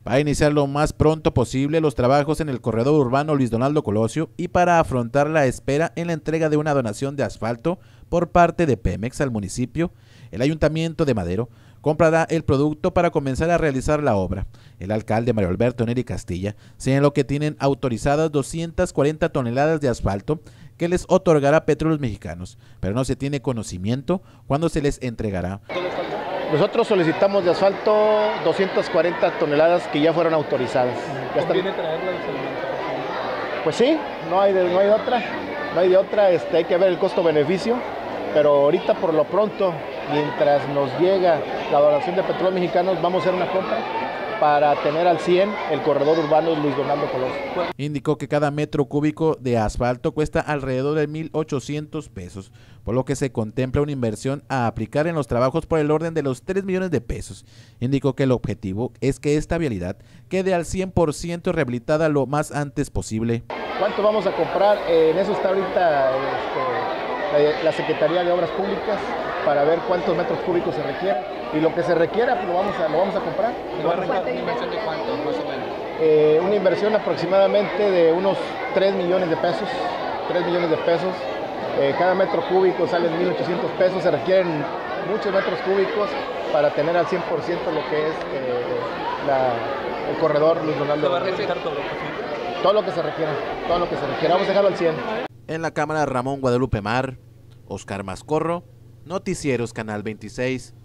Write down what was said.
para iniciar lo más pronto posible los trabajos en el corredor urbano Luis Donaldo Colosio y para afrontar la espera en la entrega de una donación de asfalto por parte de Pemex al municipio, el Ayuntamiento de Madero comprará el producto para comenzar a realizar la obra. El alcalde Mario Alberto Neri Castilla señaló que tienen autorizadas 240 toneladas de asfalto que les otorgará Petróleos Mexicanos, pero no se tiene conocimiento cuándo se les entregará. Nosotros solicitamos de asfalto 240 toneladas que ya fueron autorizadas. ¿Conviene traerlas? Pues sí, no hay de otra, hay que ver el costo-beneficio, pero ahorita por lo pronto, mientras nos llega la donación de Petróleos Mexicanos, vamos a hacer una compra para tener al 100 el corredor urbano Luis Donaldo Colosio. Indicó que cada metro cúbico de asfalto cuesta alrededor de 1,800 pesos, por lo que se contempla una inversión a aplicar en los trabajos por el orden de los 3 millones de pesos. Indicó que el objetivo es que esta vialidad quede al 100% rehabilitada lo más antes posible. ¿Cuánto vamos a comprar? En eso está ahorita la Secretaría de Obras Públicas para ver cuántos metros cúbicos se requieren. Y lo que se requiera, pues lo vamos a comprar. ¿Una inversión de cuánto, más o menos? Una inversión aproximadamente de unos 3 millones de pesos. 3 millones de pesos. Cada metro cúbico salen 1,800 pesos. Se requieren muchos metros cúbicos para tener al 100% lo que es el corredor Luis Donaldo. ¿Se va a realizar todo lo posible? Todo lo que se requiera. Vamos a dejarlo al 100. En la cámara Ramón Guadalupe Mar, Oscar Mascorro, Noticieros Canal 26.